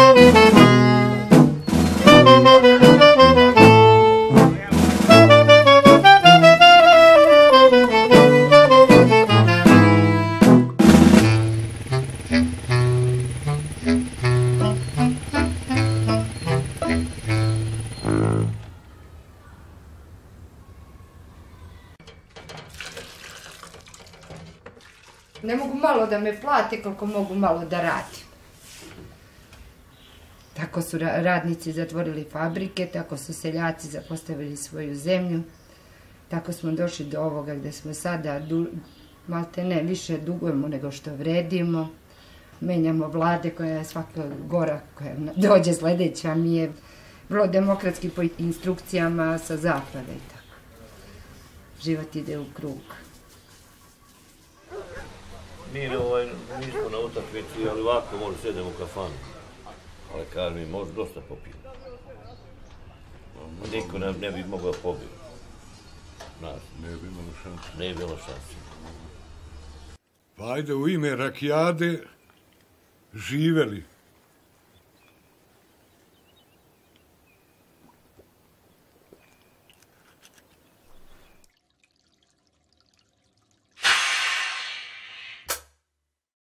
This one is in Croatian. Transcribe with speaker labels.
Speaker 1: Ne mogu malo da me plate koliko mogu malo da radim. Tako su radnici zatvorili fabrike, tako su seljaci zapostavili svoju zemlju. Tako smo došli do ovoga gdje smo sada, malte ne, više dugujemo nego što vredimo. Menjamo vlade koja je svaka gora koja dođe sljedeća mi je vrlo demokratski po instrukcijama sa zapada i tako. Život ide u krug.
Speaker 2: Mi nismo na utakmici, ali ovako možda sedemo u kafanu. Ali kažem mi, možda dosta popijemo. Niko ne bi mogao pobiti.
Speaker 3: Ne bi imalo šanse.
Speaker 2: Ne bi bilo šanse.
Speaker 3: Pa ajde u ime rakijade živeli.